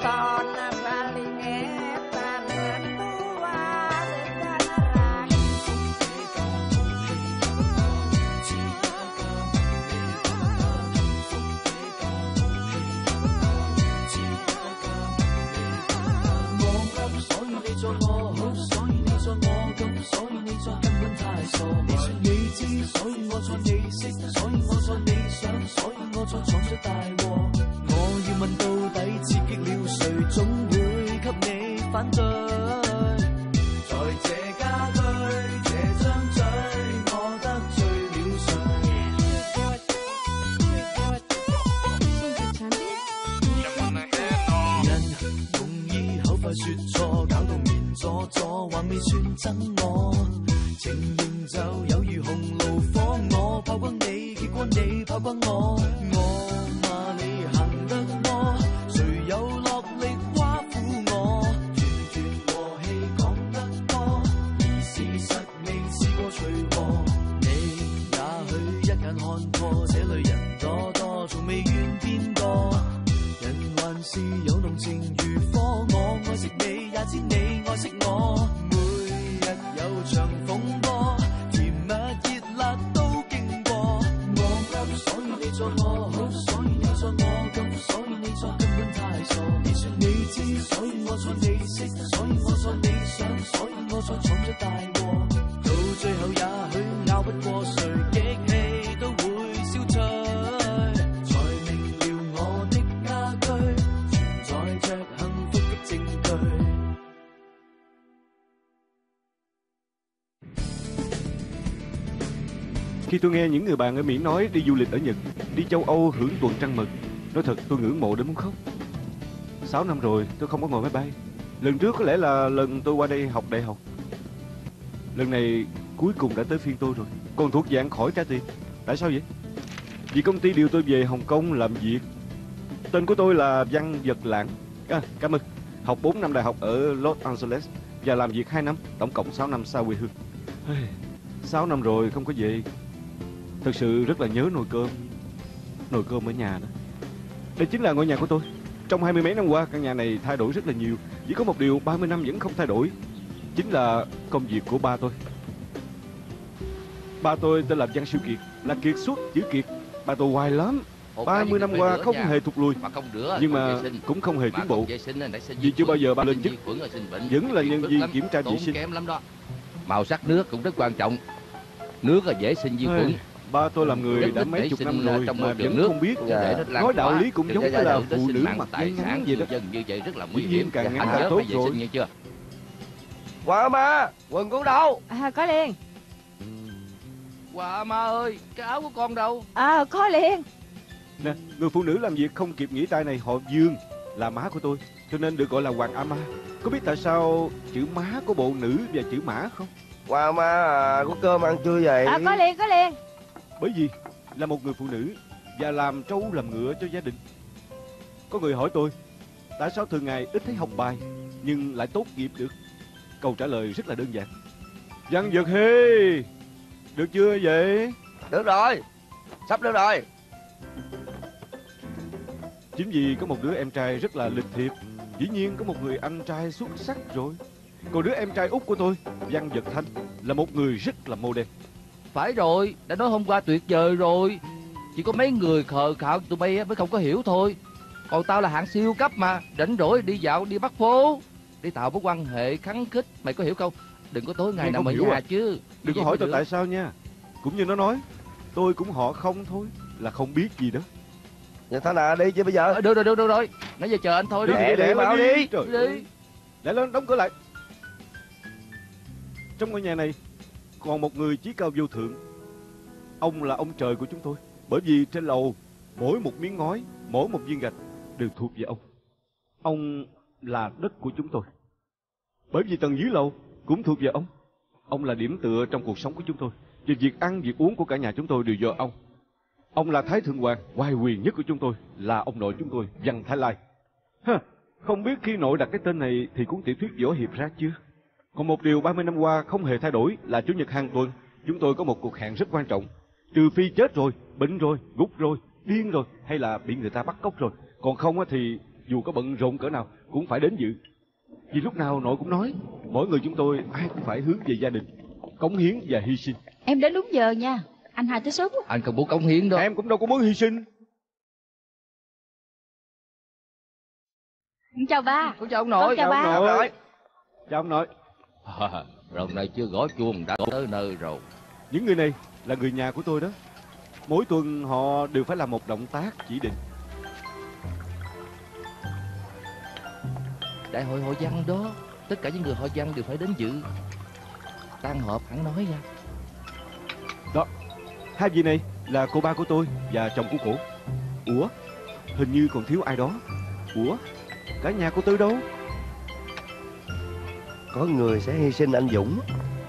Khi tôi nghe những người bạn ở Mỹ nói đi du lịch ở Nhật, đi châu Âu hưởng tuần trăng mật, nói thật tôi ngưỡng mộ đến muốn khóc. 6 năm rồi tôi không có ngồi máy bay. Lần trước có lẽ là lần tôi qua đây học đại học. Lần này cuối cùng đã tới phiên tôi rồi. Còn thuộc dạng khỏi trả tiền. Tại sao vậy? Vì công ty điều tôi về Hồng Kông làm việc. Tên của tôi là Văn Vật Lãng. Cảm ơn. Học 4 năm đại học ở Los Angeles và làm việc 2 năm, tổng cộng 6 năm xa quê hương. 6 năm rồi không có về. Thật sự rất là nhớ nồi cơm ở nhà đó. Đây chính là ngôi nhà của tôi. Trong 20 mấy năm qua, căn nhà này thay đổi rất là nhiều. Chỉ có một điều 30 năm vẫn không thay đổi, chính là công việc của ba tôi. Ba tôi tên là Văn Siêu Kiệt, là kiệt xuất chữ Kiệt. Ba tôi hoài lắm, 30 năm qua không hề thụt lùi, nhưng mà cũng không hề tiến bộ. Vì chưa bao giờ ba lên chức, vẫn là nhân viên kiểm tra vệ sinh. Màu sắc nước cũng rất quan trọng. Nước là dễ sinh vi khuẩn. Ba tôi làm người đã mấy chục năm rồi mà vẫn không biết. Nói đạo lý cũng giống như là phụ nữ mặc váy ngắn vậy đó. Dĩ nhiên càng ngắn càng tốt rồi. Quả ma, quần con đâu? Có liền. Quả ma ơi, cái áo của con đâu? Có liền. Nè, người phụ nữ làm việc không kịp nghỉ tay này họ Dương, là má của tôi, cho nên được gọi là Hoàng A Ma. Có biết tại sao chữ má có bộ nữ và chữ mã không? Quả ma có cơm ăn chưa vậy? Có liền. Bởi vì là một người phụ nữ và làm trâu làm ngựa cho gia đình. Có người hỏi tôi tại sao thường ngày ít thấy học bài nhưng lại tốt nghiệp được. Câu trả lời rất là đơn giản. Văn Vật Hê, được chưa vậy? Được rồi, sắp được rồi. Chính vì có một đứa em trai rất là lịch thiệp, dĩ nhiên có một người anh trai xuất sắc rồi. Còn đứa em trai út của tôi, Văn Vật Thanh, là một người rất là mô đen. Phải rồi, đã nói hôm qua tuyệt vời rồi. Chỉ có mấy người khờ khạo tụi bay mới không có hiểu thôi. Còn tao là hạng siêu cấp mà, rảnh rỗi đi dạo đi bắt phố, đi tạo mối quan hệ khắng khích, mày có hiểu không? Đừng có tối ngày nằm ở nhà chứ. Đừng có hỏi tôi tại sao nha. Cũng như nó nói, tôi cũng họ không thôi, là không biết gì đó. Vậy thôi nào đi chứ bây giờ. Được rồi, nãy giờ chờ anh thôi. Để bảo đi. Đi. Để lên, đóng cửa lại. Trong ngôi nhà này còn một người chí cao vô thượng. Ông là ông trời của chúng tôi. Bởi vì trên lầu mỗi một miếng ngói, mỗi một viên gạch đều thuộc về ông. Ông là đất của chúng tôi. Bởi vì tầng dưới lầu cũng thuộc về ông. Ông là điểm tựa trong cuộc sống của chúng tôi. Và việc ăn, việc uống của cả nhà chúng tôi đều do ông. Ông là Thái Thượng Hoàng, oai quyền nhất của chúng tôi, là ông nội chúng tôi, Văn Thái Lai. Không biết khi nội đặt cái tên này thì cuốn tiểu thuyết võ hiệp ra chưa? Còn một điều 30 năm qua không hề thay đổi là Chủ nhật hàng tuần chúng tôi có một cuộc hẹn rất quan trọng. Trừ phi chết rồi, bệnh rồi, gục rồi, điên rồi, hay là bị người ta bắt cóc rồi. Còn không thì dù có bận rộn cỡ nào cũng phải đến dự. Vì lúc nào nội cũng nói, mỗi người chúng tôi ai cũng phải hướng về gia đình, cống hiến và hy sinh. Em đến đúng giờ nha. Anh Hai tới sớm quá. Anh không muốn cống hiến đâu. Em cũng đâu có muốn hy sinh. Chào ba. Con chào ông nội. Chào ba. Chào ông nội. Chào ông nội. Lần này chưa gõ chuông đã tới nơi rồi. Những người này là người nhà của tôi đó. Mỗi tuần họ đều phải làm một động tác chỉ định. Đại hội hội văn đó, tất cả những người hội văn đều phải đến dự. Tan họp hẳn nói nha. Đó, hai vị này là cô ba của tôi và chồng của cổ. Ủa, hình như còn thiếu ai đó. Ủa, cả nhà cô Tư đâu? Có người sẽ hy sinh anh Dũng.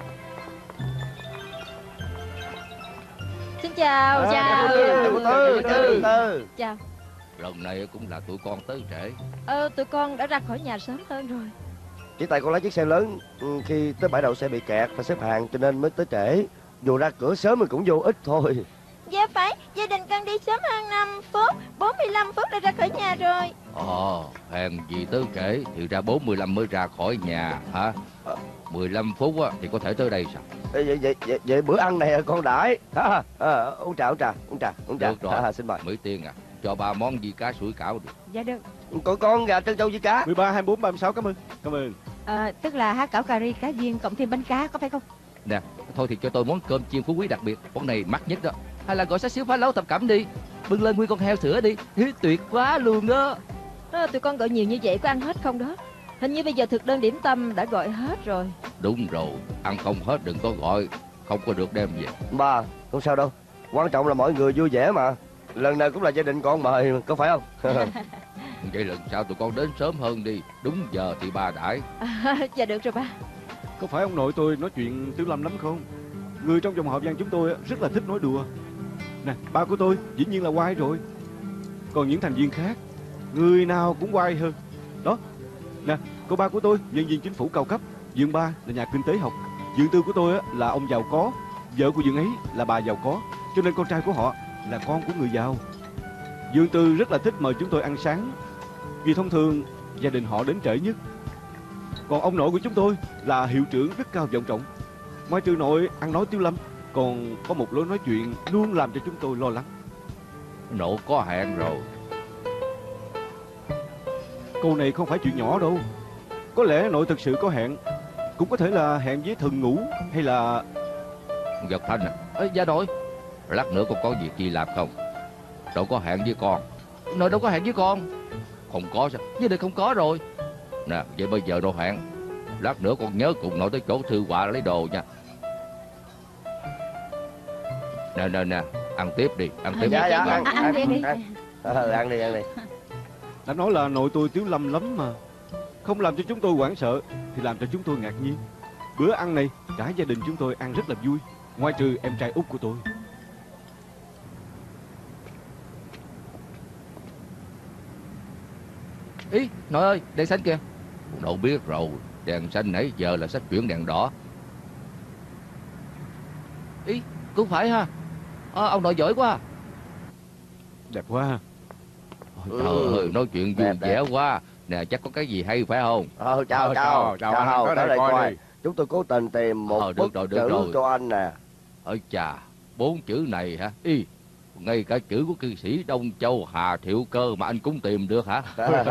Xin chào. Chào cô Tư. Chào. Lần này cũng là tụi con tới trễ. Tụi con đã ra khỏi nhà sớm hơn rồi. Chỉ tại con lái chiếc xe lớn, khi tới bãi đậu xe bị kẹt phải xếp hàng cho nên mới tới trễ. Dù ra cửa sớm mình cũng vô ích thôi. Dạ phải, gia đình con đi sớm hơn 5 phút, 45 phút đã ra khỏi nhà rồi. Hèn gì tới trễ thì ra 45 mới ra khỏi nhà hả? 15 phút á thì có thể tới đây sao? Vậy bữa ăn này con đãi. Uống trà. Được rồi. Xin mời. Mỹ Tiên à, cho 3 món gì cá sủi cảo được. Dạ được. Con gà trân châu với cá. 13, 24, 36, cảm ơn. Cảm ơn. Tức là há cảo cà ri cá viên cộng thêm bánh cá, có phải không? Nè, thôi thì cho tôi món cơm chiên phú quý đặc biệt. Món này mắc nhất đó. Hay là gọi xá xíu phá lấu thập cẩm đi. Bưng lên nguyên con heo sữa đi. Tuyệt quá luôn đó. Tụi con gọi nhiều như vậy có ăn hết không đó? Hình như bây giờ thực đơn điểm tâm đã gọi hết rồi. Đúng rồi, ăn không hết đừng có gọi. Không có được đem về. Ba, không sao đâu. Quan trọng là mọi người vui vẻ mà. Lần nào cũng là gia đình con mời, có phải không? Vậy lần sau tụi con đến sớm hơn đi. Đúng giờ thì bà đãi. Dạ được rồi ba. Có phải ông nội tôi nói chuyện Tiểu Lâm lắm không? Người trong dòng họ Văn chúng tôi rất là thích nói đùa. Nè, ba của tôi dĩ nhiên là quay rồi. Còn những thành viên khác, người nào cũng quay hơn. Đó, nè, cô ba của tôi nhân viên chính phủ cao cấp. Dượng ba là nhà kinh tế học. Dượng tư của tôi là ông giàu có. Vợ của dượng ấy là bà giàu có. Cho nên con trai của họ là con của người giàu. Dượng tư rất là thích mời chúng tôi ăn sáng, vì thông thường gia đình họ đến trễ nhất. Còn ông nội của chúng tôi là hiệu trưởng rất cao vọng trọng. Ngoài trừ nội ăn nói Tiểu Lâm, còn có một lối nói chuyện luôn làm cho chúng tôi lo lắng. Nội có hẹn rồi. Câu này không phải chuyện nhỏ đâu. Có lẽ nội thực sự có hẹn. Cũng có thể là hẹn với thần ngủ hay là... Giật Thanh à, dạ nội. Lát nữa con có việc gì làm không? Nội có hẹn với con. Nội đâu có hẹn với con. Không có sao? Với đây không có rồi. Nè, vậy bây giờ nội hẹn. Lát nữa con nhớ cùng nội tới chỗ thư họa lấy đồ nha. Nè, ăn tiếp đi, ăn tiếp. Dạ, Ăn đi. Ăn đi. Đã nói là nội tôi Tiểu Lâm lắm mà. Không làm cho chúng tôi hoảng sợ thì làm cho chúng tôi ngạc nhiên. Bữa ăn này cả gia đình chúng tôi ăn rất là vui, ngoại trừ em trai út của tôi. Ý, nội ơi, đèn xanh kìa. Nội biết rồi, đèn xanh nãy giờ là sắp chuyển đèn đỏ. Ý, cũng phải ha. Ông nội giỏi quá. Đẹp quá. Trời ơi, nói chuyện vui vẻ quá. Nè, chắc có cái gì hay phải không? Chào, tới đây coi. Chúng tôi cố tình tìm một bức chữ cho anh nè. Ôi chà, 4 chữ này hả? Ý, ngay cả chữ của cư sĩ Đông Châu Hà Thiệu Cơ mà anh cũng tìm được hả?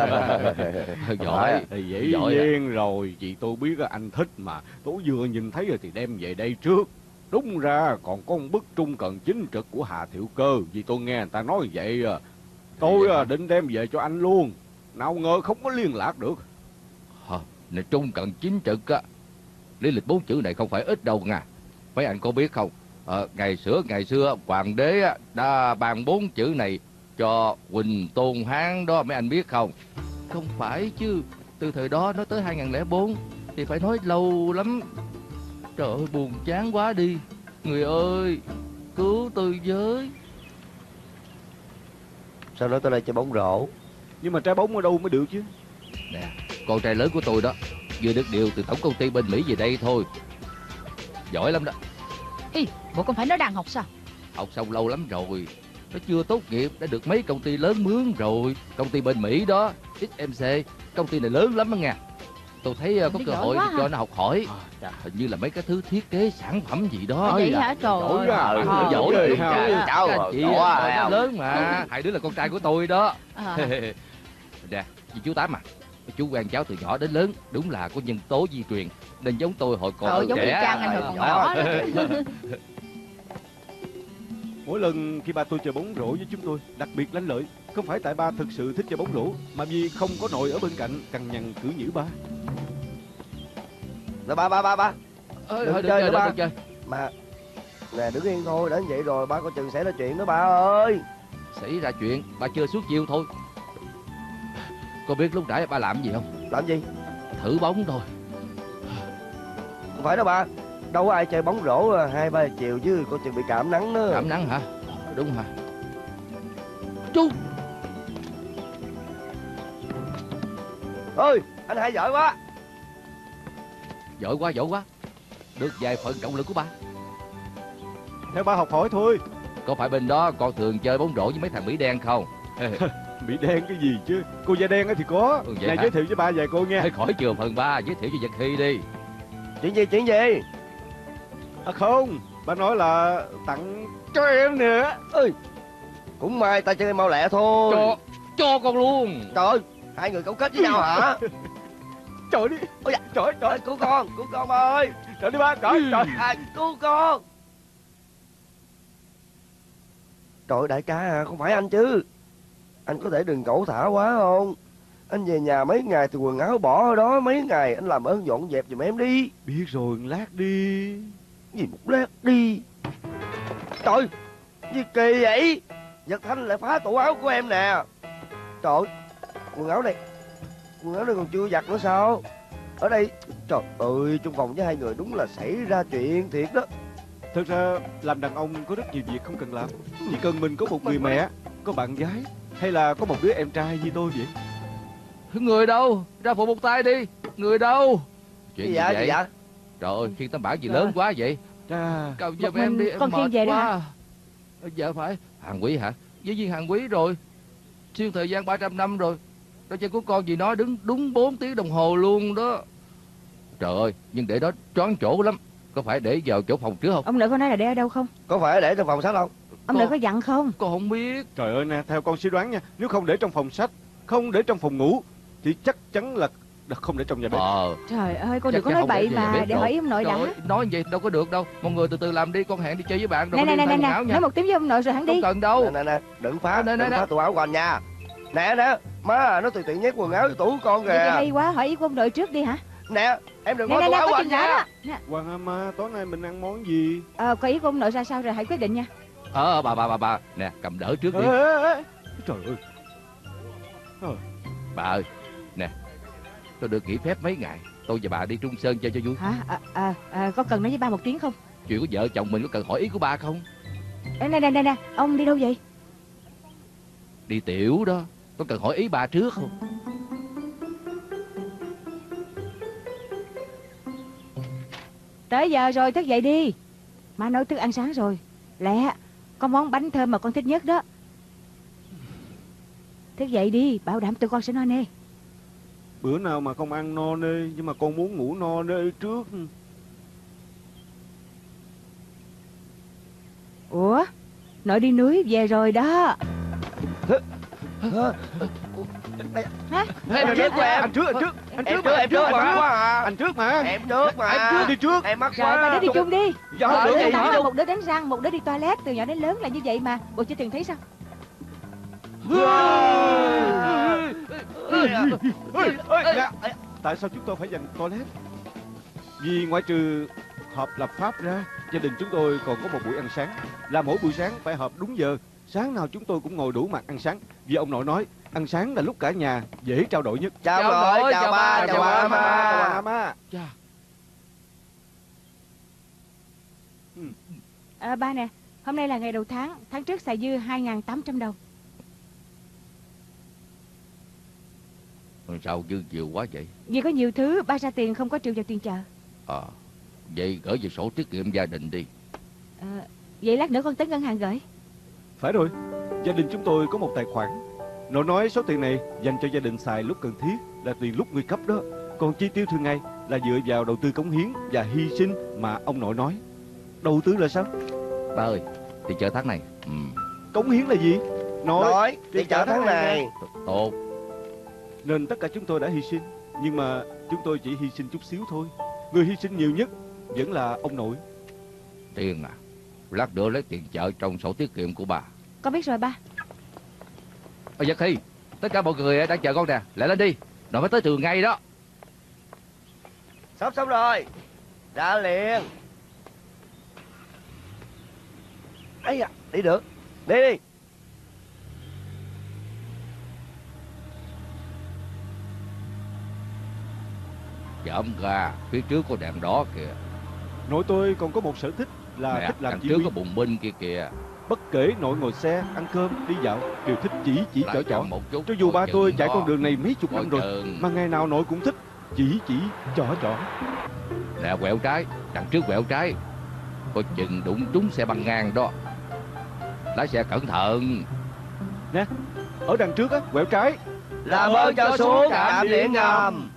Giỏi, Dĩ nhiên rồi, vì tôi biết anh thích mà. Tôi vừa nhìn thấy rồi thì đem về đây trước. Đúng ra còn có một bức trung cận chính trực của Hà Thiệu Cơ, vì tôi nghe người ta nói vậy. Tôi định đem về cho anh luôn. Nào ngờ không có liên lạc được. Nè, trung cận chính trực á, lý lịch 4 chữ này không phải ít đâu nha. Mấy anh có biết không? Ngày xưa hoàng đế á, đã ban 4 chữ này cho Huỳnh Tôn Hán đó, mấy anh biết không? Không phải chứ, từ thời đó nói tới 2004 thì phải nói lâu lắm. Trời ơi, buồn chán quá đi. Người ơi, cứu tôi với. Sao nói tới đây chơi bóng rổ? Nhưng mà trái bóng ở đâu mới được chứ? Nè, con trai lớn của tôi đó vừa được điều từ tổng công ty bên Mỹ về đây thôi. Giỏi lắm đó. Ý, bộ con phải nói đàn học sao? Học xong lâu lắm rồi. Nó chưa tốt nghiệp đã được mấy công ty lớn mướn rồi. Công ty bên Mỹ đó, XMC, công ty này lớn lắm đó nha. Tôi thấy có Đi cơ giỏi hội quá để cho ha. nó học hỏi. Hình như là mấy cái thứ thiết kế sản phẩm gì đó. Vậy hả? Trời ơi. Bạn Ờ. giỏi rồi, rồi. cháu Các anh chị nó lớn mà. Hai đứa là con trai của tôi đó. Nè, chị chú Tám à, chú quen cháu từ nhỏ đến lớn, đúng là có nhân tố di truyền, nên giống tôi hồi còn Giống y trẻ. chang anh hồi còn nhỏ đó. Mỗi lần khi ba tôi chơi bóng rổ với chúng tôi, đặc biệt lanh lợi, không phải tại ba thực sự thích chơi bóng rổ, mà vì không có nội ở bên cạnh cằn nhằn cử nhữ ba. Rồi ba. Đừng Thôi chơi nữa ba. đừng chơi. Mà nè, đứng yên thôi, đến vậy rồi ba coi chừng xảy ra chuyện đó ba ơi. Xảy ra chuyện, ba chơi suốt chiều thôi. Cô biết lúc nãy ba làm gì không? Làm gì? Thử bóng thôi. Không phải đâu ba. Đâu có ai chơi bóng rổ 2-3 giờ chiều chứ, coi chừng bị cảm nắng đó. Cảm nắng hả? Đúng hả? Chú! Ôi, anh hai giỏi quá. Giỏi quá. Được vài phần trọng lực của ba. Theo ba học hỏi thôi. Có phải bên đó con thường chơi bóng rổ với mấy thằng Mỹ đen không? Bị đen cái gì chứ? Cô da đen thì có. Ừ, vậy Này hả? giới thiệu với ba vài cô nghe. Thôi khỏi chừa phần ba, giới thiệu cho Nhật Hy đi. Chuyện gì? À không, ba nói là tặng cho em nữa. Ơi, cũng may ta chơi mau lẹ thôi. Cho con luôn. Trời ơi, hai người cấu kết với nhau hả? Trời đi. Ôi dạ, Trời Trời, cứu con ba ơi. Trời đi ba, trời. À, cứu con. Trời ơi, đại ca à, không phải anh chứ. Anh có thể đừng cẩu thả quá không? Anh về nhà mấy ngày thì quần áo bỏ ở đó mấy ngày, anh làm ơn dọn dẹp giùm em đi. Biết rồi, lát đi. Gì một lát đi. Trời, gì kỳ vậy? Giật Thanh lại phá tủ áo của em nè. Trời ơi, quần áo này còn chưa giặt nữa sao? Ở đây, trời ơi, trong phòng với hai người đúng là xảy ra chuyện thiệt đó. Thực ra làm đàn ông có rất nhiều việc không cần làm. Chỉ cần mình có một người mẹ, có bạn gái, hay là có một đứa em trai như tôi vậy. Người đâu? Ra phụ một tay đi. Người đâu? Chuyện gì vậy? Gì vậy? Trời ơi, khiên tấm bảng gì lớn quá vậy? Cha, Cầu giùm Một em mình đi, em con khiêng mệt về đó quá. Dạ phải. Hàng quý hả? Dĩ nhiên hàng quý rồi. Xuyên thời gian 300 năm rồi. Đôi chân của con gì nói đứng đúng 4 tiếng đồng hồ luôn đó. Trời ơi, nhưng để đó choáng chỗ lắm. Có phải để vào chỗ phòng trước không? Ông nội có nói là để ở đâu không? Có phải để trong phòng sách không? Ông nội có dặn không? Con không biết. trời ơi nè, theo con suy đoán nha, nếu không để trong phòng sách, không để trong phòng ngủ, thì chắc chắn là không để trong nhà bếp. Trời ơi, con Chắc đừng có chắn nói không bậy để về mà, bếp để rồi. hỏi ông nội đã. Trời ơi, nói vậy đâu có được đâu. Mọi người từ từ làm đi, con hẹn đi chơi với bạn. Rồi Nè, đi thay quần áo nha. nói một tiếng với ông nội rồi hắn đi. Không cần đâu. Nè, đừng phá Nè, tủ áo của anh nha. Nè, má nó tùy tiện nhét quần áo vô tủ của con Vậy thì kìa. hay quá, hỏi ý của ông nội trước đi hả? Nè, em đừng Nè, phá tủ áo của có anh chừng nào nha. đó. Nè, Hoàng Ama, tối nay mình ăn món gì? có ý của ông nội ra sao rồi hãy quyết định nha. Bà. Nè, cầm đỡ trước đi. Ê. Trời ơi. Bà ơi, nè, tôi được nghỉ phép mấy ngày. Tôi và bà đi Trung Sơn chơi cho vui. Hả? Có cần nói với ba một tiếng không? Chuyện của vợ chồng mình có cần hỏi ý của ba không? Nè, ông đi đâu vậy? Đi tiểu đó. Có cần hỏi ý ba trước không? Tới giờ rồi, thức dậy đi. Má nấu thức ăn sáng rồi. Lẹ, có món bánh thơm mà con thích nhất đó. Thức dậy đi, bảo đảm tụi con sẽ no nê. Bữa nào mà không ăn no nê, nhưng mà con muốn ngủ no nê trước. Ủa, nội đi núi về rồi đó. Hả? Em trước của em. Anh trước Em trước mà quá à. Anh trước mà. Em trước mà. Em trước đi trước. Em mắc Rồi, ba quá. đứa đi chung đi. Dạ, Ờ, được vậy vậy hả? hả? Một đứa đánh răng, một đứa đi toilet. Từ nhỏ đến lớn là như vậy mà. Bộ chưa từng thấy sao? Nè, tại sao chúng tôi phải dành toilet? Vì ngoại trừ họp lập pháp ra, gia đình chúng tôi còn có một buổi ăn sáng. Là mỗi buổi sáng phải họp đúng giờ. Sáng nào chúng tôi cũng ngồi đủ mặt ăn sáng. Vì ông nội nói, ăn sáng là lúc cả nhà dễ trao đổi nhất. Chào Chào nội, nội, chào chào ba, ba, chào chào ba, ba. ba. Ama. Chà. Ba nè, hôm nay là ngày đầu tháng. Tháng trước xài dư 2.800 đồng. Sao dư nhiều quá vậy? Vì có nhiều thứ, ba ra tiền không có trừ vào tiền chợ. Vậy gửi về sổ tiết kiệm gia đình đi. Vậy lát nữa con tới ngân hàng gửi. Phải rồi, Gia đình chúng tôi có một tài khoản. Nội nói số tiền này dành cho gia đình xài lúc cần thiết, là tiền lúc nguy cấp đó. Còn chi tiêu thường ngày là dựa vào đầu tư cống hiến và hy sinh mà ông nội nói. Đầu tư là sao? Ba ơi, tiền chợ tháng này. Cống hiến là gì? Nói đi chợ tháng này. Tốt. Nên tất cả chúng tôi đã hy sinh. Nhưng mà chúng tôi chỉ hy sinh chút xíu thôi. Người hy sinh nhiều nhất vẫn là ông nội. Tiền à? Lát nữa lấy tiền chợ trong sổ tiết kiệm của bà. Con biết rồi ba. Ôi Giật Thi, tất cả mọi người đang chờ con nè. Lại lên đi, nội mới tới trường ngay đó. Sắp xong rồi. Ra liền. Ấy à, đi được. Đi đi. Chậm ra, phía trước có đèn đỏ kìa. Nội tôi còn có một sở thích là Nè, thích làm đằng chỉ trước huy. có bùng binh kia kìa. Bất kể nội ngồi xe, ăn cơm, đi dạo đều thích chỉ Lại chỏ. chậm một chút. Cho dù ba coi tôi chừng chạy đó. con đường này mấy chục Coi năm rồi, chừng. mà ngày nào nội cũng thích chỉ chỏ. Nè, quẹo trái, đằng trước quẹo trái. Coi chừng đụng trúng xe băng ngang đó. Lái xe cẩn thận. Ở đằng trước á, quẹo trái. Làm ơn cho xuống trạm điện ngầm.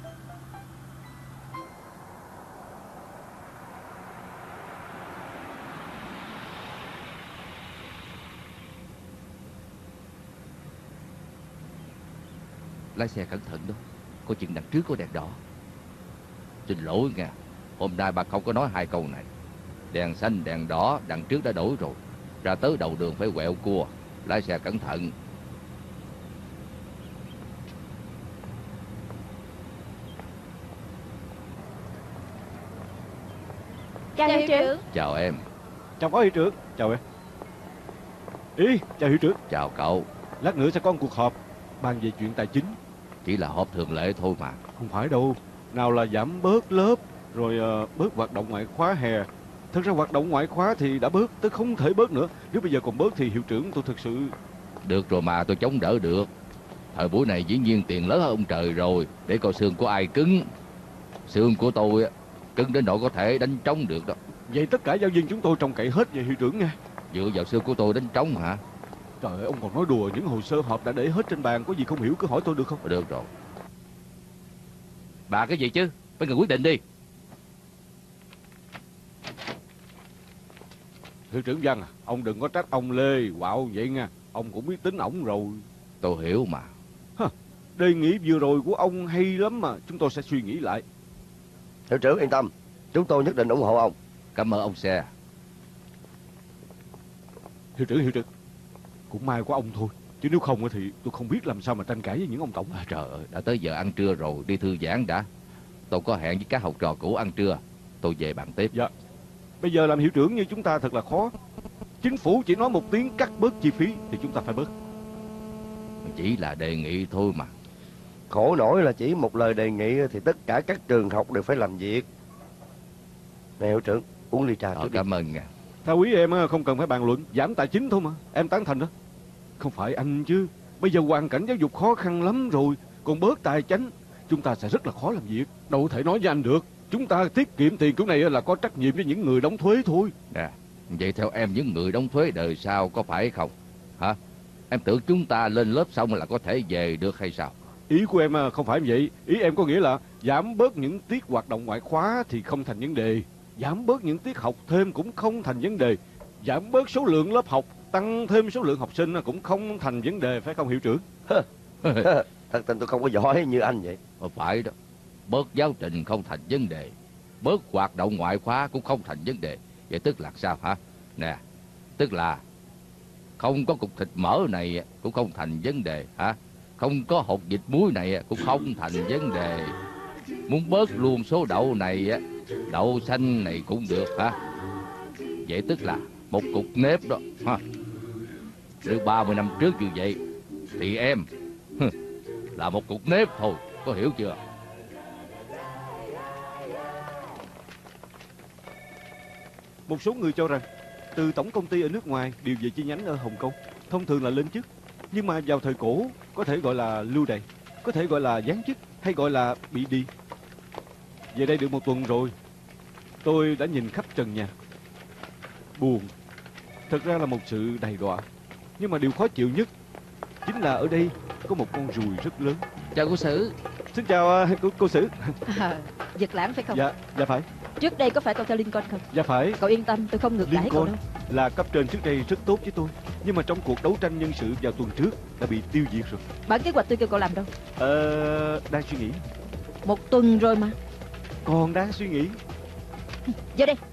Lái xe cẩn thận đó. Coi chừng đằng trước có đèn đỏ. Xin lỗi nha, hôm nay bà không có nói hai câu này. Đèn xanh đèn đỏ đằng trước đã đổi rồi. Ra tới đầu đường phải quẹo cua. Lái xe cẩn thận. Chào hiệu trưởng. Chào em. Chào phó hiệu trưởng. Chào em. Ý, chào hiệu trưởng. Chào cậu. Lát nữa sẽ có một cuộc họp bàn về chuyện tài chính. Chỉ là họp thường lệ thôi mà. Không phải đâu. Nào là giảm bớt lớp, rồi bớt hoạt động ngoại khóa hè. Thật ra hoạt động ngoại khóa thì đã bớt, tôi không thể bớt nữa. Nếu bây giờ còn bớt thì hiệu trưởng tôi thực sự... Được rồi mà, tôi chống đỡ được. Thời buổi này dĩ nhiên tiền lớn hơn ông trời rồi. Để coi xương của ai cứng. Xương của tôi cứng đến nỗi có thể đánh trống được đó. Vậy tất cả giáo viên chúng tôi trông cậy hết về hiệu trưởng nha. Dựa vào xương của tôi đánh trống hả? Trời ơi, ông còn nói đùa, những hồ sơ họp đã để hết trên bàn. Có gì không hiểu cứ hỏi tôi được không? Được rồi. Bà cái gì chứ? Phải người quyết định đi. Hiệu trưởng Văn à, ông đừng có trách ông Lê quạo vậy nha. Ông cũng biết tính ổng rồi. Tôi hiểu mà. Đề nghị vừa rồi của ông hay lắm mà. Chúng tôi sẽ suy nghĩ lại. Hiệu trưởng yên tâm. Chúng tôi nhất định ủng hộ ông. Cảm ơn ông xe. Hiệu trưởng. Cũng may của ông thôi. Chứ nếu không thì tôi không biết làm sao mà tranh cãi với những ông tổng. Trời ơi, đã tới giờ ăn trưa rồi. Đi thư giãn đã. Tôi có hẹn với các học trò cũ ăn trưa. Tôi về bàn tiếp. Dạ. Bây giờ làm hiệu trưởng như chúng ta thật là khó. Chính phủ chỉ nói một tiếng cắt bớt chi phí thì chúng ta phải bớt. Chỉ là đề nghị thôi mà. Khổ nổi là chỉ một lời đề nghị thì tất cả các trường học đều phải làm việc. Nè hiệu trưởng, uống ly trà trước đi. Cảm ơn nha. Theo ý em không cần phải bàn luận. Giảm tài chính thôi mà. Em tán thành đó. Không phải anh chứ. Bây giờ hoàn cảnh giáo dục khó khăn lắm rồi. Còn bớt tài chính chúng ta sẽ rất là khó làm việc. Đâu thể nói với anh được. Chúng ta tiết kiệm tiền kiểu này là có trách nhiệm với những người đóng thuế thôi. Nè, vậy theo em những người đóng thuế đời sau có phải không? Hả? Em tưởng chúng ta lên lớp xong là có thể về được hay sao? Ý của em không phải vậy. Ý em có nghĩa là giảm bớt những tiết hoạt động ngoại khóa thì không thành vấn đề. Giảm bớt những tiết học thêm cũng không thành vấn đề. Giảm bớt số lượng lớp học, tăng thêm số lượng học sinh cũng không thành vấn đề, phải không hiệu trưởng? Thật tình tôi không có giỏi như anh vậy. Phải đó. Bớt giáo trình không thành vấn đề. Bớt hoạt động ngoại khóa cũng không thành vấn đề. Vậy tức là sao hả? Nè, tức là không có cục thịt mỡ này cũng không thành vấn đề hả? Không có hột vịt muối này cũng không thành vấn đề. Muốn bớt luôn số đậu này, đậu xanh này cũng được hả? Vậy tức là một cục nếp đó ha. Từ 30 năm trước như vậy thì em là một cục nếp thôi, có hiểu chưa? Một số người cho rằng từ tổng công ty ở nước ngoài điều về chi nhánh ở Hồng Kông thông thường là lên chức. Nhưng mà vào thời cổ có thể gọi là lưu đày, có thể gọi là giáng chức, hay gọi là bị đi. Về đây được một tuần rồi, tôi đã nhìn khắp trần nhà. Buồn, thật ra là một sự đầy đọa. Nhưng mà điều khó chịu nhất chính là ở đây có một con ruồi rất lớn. Chào cô Sử. Xin chào cô Sử. Giật Lãng phải không? Dạ phải. Trước đây có phải cậu theo Lincoln không? Dạ phải. Cậu yên tâm, tôi không ngược đãi cậu Lincoln đâu. là cấp trên trước đây rất tốt với tôi. Nhưng mà trong cuộc đấu tranh nhân sự vào tuần trước đã bị tiêu diệt rồi. Bản kế hoạch tôi kêu cậu làm đâu? Đang suy nghĩ. 1 tuần rồi mà. Còn đang suy nghĩ. Vô đây.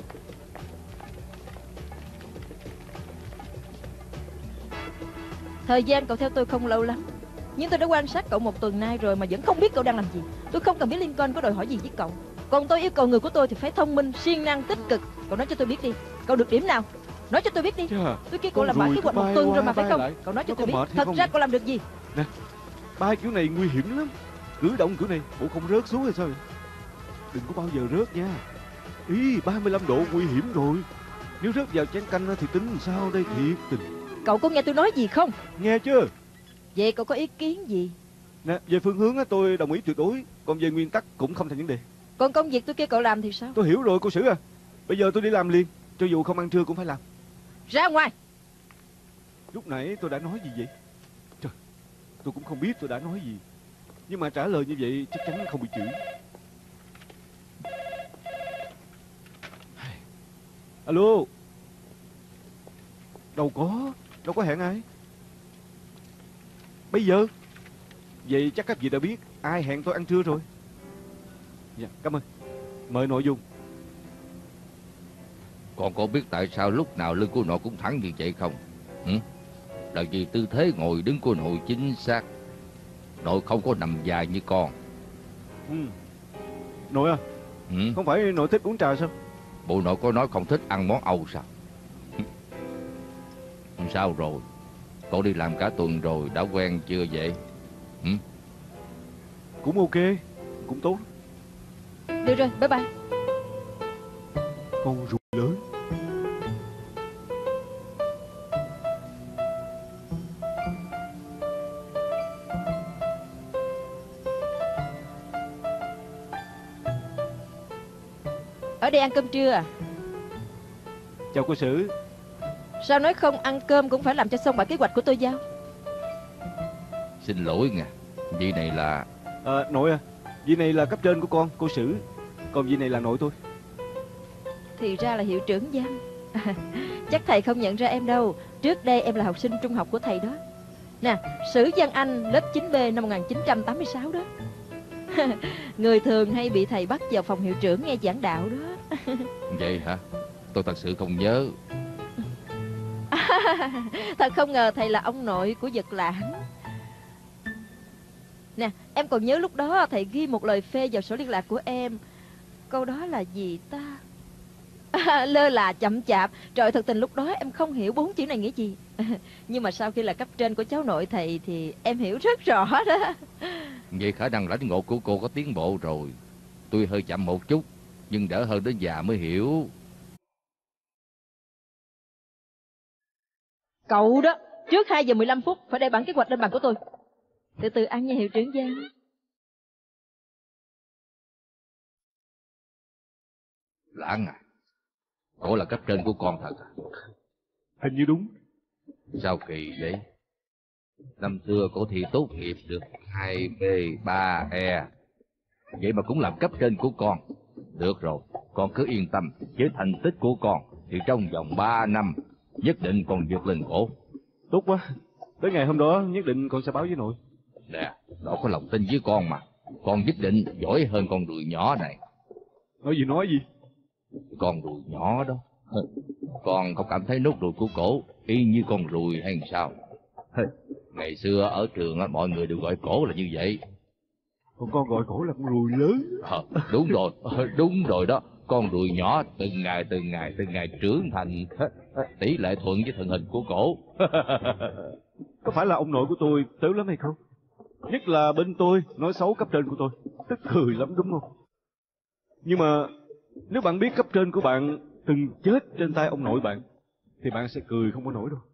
Thời gian cậu theo tôi không lâu lắm, nhưng tôi đã quan sát cậu 1 tuần nay rồi mà vẫn không biết cậu đang làm gì. Tôi không cần biết Lincoln có đòi hỏi gì với cậu. Còn tôi yêu cầu người của tôi thì phải thông minh, siêng năng, tích cực. Cậu nói cho tôi biết đi, cậu được điểm nào? Nói cho tôi biết đi. Tôi kêu cậu làm bản kế hoạch 1 tuần rồi mà phải không? Cậu nói cho tôi biết, thật ra cậu làm được gì? Nè, bay kiểu này nguy hiểm lắm. Cử động kiểu này, bộ không rớt xuống hay sao vậy? Đừng có bao giờ rớt nha. Ý, 35 độ nguy hiểm rồi. Nếu rớt vào chén canh thì tính làm sao đây, thiệt tình. Cậu có nghe tôi nói gì không? Nghe chưa? Vậy cậu có ý kiến gì? Nè, về phương hướng tôi đồng ý tuyệt đối. Còn về nguyên tắc cũng không thành vấn đề. Còn công việc tôi kêu cậu làm thì sao? Tôi hiểu rồi cô Sử à. Bây giờ tôi đi làm liền. Cho dù không ăn trưa cũng phải làm. Ra ngoài. Lúc nãy tôi đã nói gì vậy? Trời, tôi cũng không biết tôi đã nói gì. Nhưng mà trả lời như vậy chắc chắn không bị chửi. Alo. Đâu có hẹn ai. Bây giờ. Vậy chắc các vị đã biết ai hẹn tôi ăn trưa rồi. Dạ, cảm ơn. Mời nội dung. Con có biết tại sao lúc nào lưng của nội cũng thẳng như vậy không? Là vì tư thế ngồi đứng của nội chính xác. Nội không có nằm dài như con. Nội à? Không phải nội thích uống trà sao? Bộ nội có nói không thích ăn món Âu sao? Sao rồi? Cậu đi làm cả tuần rồi, đã quen chưa vậy? Cũng ok, cũng tốt. Được rồi, bye bye. Con ruồi lớn. Ở đây ăn cơm trưa à? Chào cô Sử. Sao nói không ăn cơm cũng phải làm cho xong bản kế hoạch của tôi giao? Xin lỗi nha. Vị này là... Nội à, vị này là cấp trên của con, cô Sử. Còn vị này là nội tôi. Thì ra là hiệu trưởng Giang. Chắc thầy không nhận ra em đâu. Trước đây em là học sinh trung học của thầy đó. Nè, Sử Văn Anh lớp 9B năm 1986 đó. Người thường hay bị thầy bắt vào phòng hiệu trưởng nghe giảng đạo đó. Vậy hả? Tôi thật sự không nhớ. Thật không ngờ thầy là ông nội của Giật Lãng. Nè, em còn nhớ lúc đó thầy ghi một lời phê vào sổ liên lạc của em. Câu đó là gì ta? Lơ là chậm chạp. Trời, thật tình lúc đó em không hiểu 4 chữ này nghĩa gì. Nhưng mà sau khi là cấp trên của cháu nội thầy thì em hiểu rất rõ đó. Vậy khả năng lãnh ngộ của cô có tiến bộ rồi. Tuy hơi chậm một chút, nhưng đỡ hơn đến già mới hiểu. Cậu đó, trước 2 giờ 15 phút phải để bản kế hoạch lên bàn của tôi. Từ từ ăn nha hiệu trưởng Giang. Lãng à, cổ là cấp trên của con thật à? Hình như đúng. Sao kỳ vậy? Năm xưa cổ thi tốt nghiệp được 2B 3E. Vậy mà cũng làm cấp trên của con. Được rồi, con cứ yên tâm. Với thành tích của con thì trong vòng 3 năm nhất định con vượt lên cổ. Tốt quá. Tới ngày hôm đó nhất định con sẽ báo với nội. Nè, nó có lòng tin với con mà. Con nhất định giỏi hơn con ruồi nhỏ này. Nói gì? Con ruồi nhỏ đó. Con không cảm thấy nốt ruồi của cổ y như con ruồi hay sao? Ngày xưa ở trường mọi người đều gọi cổ là như vậy. Còn con gọi cổ là con ruồi lớn. Đúng rồi đó. Con ruồi nhỏ từng ngày trưởng thành tỷ lệ thuận với thân hình của cổ. Có phải là ông nội của tôi tếu lắm hay không? Nhất là bên tôi nói xấu cấp trên của tôi, tức cười lắm đúng không? Nhưng mà nếu bạn biết cấp trên của bạn từng chết trên tay ông nội bạn thì bạn sẽ cười không có nổi đâu.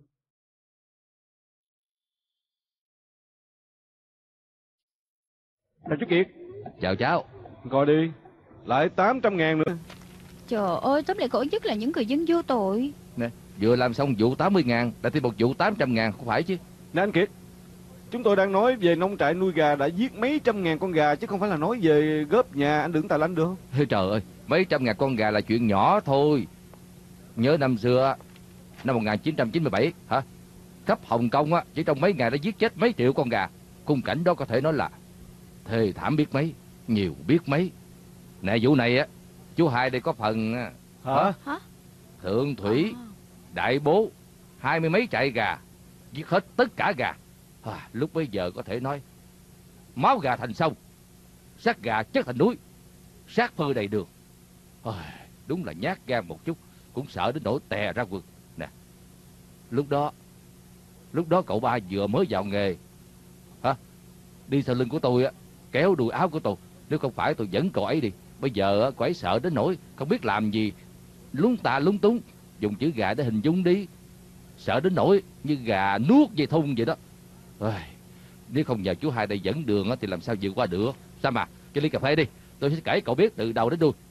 Chào chú Kiệt. Chào cháu. Coi đi, lại 800.000 nữa. Trời ơi, tóm lại khổ nhất là những người dân vô tội. Nè, Vừa làm xong vụ 80.000 đã thêm một vụ 800.000, không phải chứ? Nè anh Kiệt, chúng tôi đang nói về nông trại nuôi gà đã giết mấy trăm ngàn con gà, chứ không phải là nói về góp nhà. Anh đừng tà lanh được không? Ê, trời ơi, mấy trăm ngàn con gà là chuyện nhỏ thôi. Nhớ năm xưa, năm 1997 hả, khắp Hồng Kông á, chỉ trong mấy ngày đã giết chết mấy triệu con gà. Khung cảnh đó có thể nói là thê thảm biết mấy, nhiều biết mấy. Nè vụ này á, chú Hai đây có phần. Hả? Thượng Thủy, Đại Bố, 20 mấy trại gà, giết hết tất cả gà. Lúc bấy giờ có thể nói máu gà thành sông, xác gà chất thành núi, xác phơi đầy đường. Đúng là nhát gan một chút cũng sợ đến nỗi tè ra quần. Nè, lúc đó cậu ba vừa mới vào nghề hả, đi sau lưng của tôi á, kéo đùi áo của tôi. Nếu không phải tôi dẫn cậu ấy đi, bây giờ cậu ấy sợ đến nỗi không biết làm gì, lúng ta lúng túng. Dùng chữ gà để hình dung đi, sợ đến nỗi như gà nuốt dây thun vậy đó. Nếu không nhờ chú Hai đây dẫn đường thì làm sao vượt qua được. Sao mà, cho ly cà phê đi, tôi sẽ kể cậu biết từ đầu đến đuôi.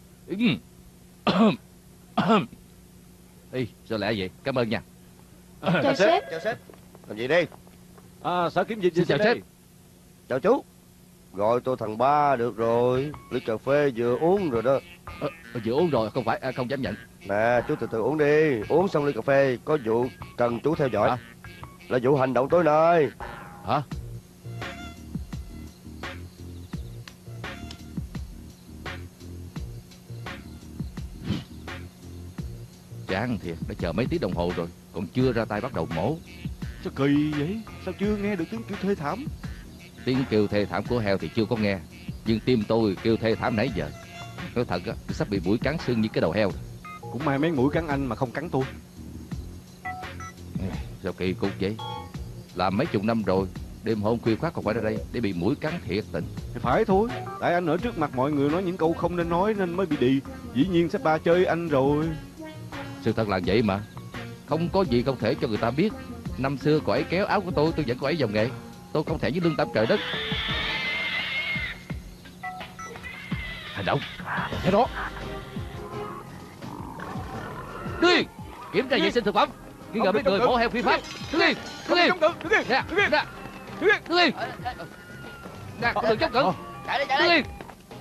Ê, sao lẽ vậy? Cảm ơn nha. Chào sếp. Chào sếp. Làm gì đi? Sở kiểm dịch. Xin chào sếp. Chào chú. Gọi tôi thằng Ba được rồi. Ly cà phê vừa uống rồi đó. Vừa uống rồi, không phải không dám nhận. Nè, chú từ từ uống đi. Uống xong ly cà phê có vụ cần chú theo dõi. Là vụ hành động tối nay. Hả? Chán thiệt, đã chờ mấy tiếng đồng hồ rồi còn chưa ra tay bắt đầu mổ. Sao kỳ vậy? Sao chưa nghe được tiếng kêu thê thảm? Tiếng kêu thê thảm của heo thì chưa có nghe, nhưng tim tôi kêu thê thảm nãy giờ. Nói thật á, tôi sắp bị muỗi cắn xương như cái đầu heo. Cũng may mấy mũi cắn anh mà không cắn tôi. Sao kỳ cục vậy? Làm mấy chục năm rồi, đêm hôm khuya khoắt còn phải ra đây để bị muỗi cắn thiệt tình. Thì phải thôi, tại anh ở trước mặt mọi người nói những câu không nên nói nên mới bị đì. Dĩ nhiên sếp Ba chơi anh rồi. Sự thật là vậy mà, không có gì không thể cho người ta biết. Năm xưa cô ấy kéo áo của tôi dẫn cô ấy vào nghề. Tôi không thể với lương tâm trời đất. Hành động thế đó. Đi kiểm tra vệ sinh thực phẩm, nghi ngờ mấy người mổ heo phi pháp. Đứng yên, đứng yên, nè, nè, đứng yên, nè, đừng chấp cận, đứng yên.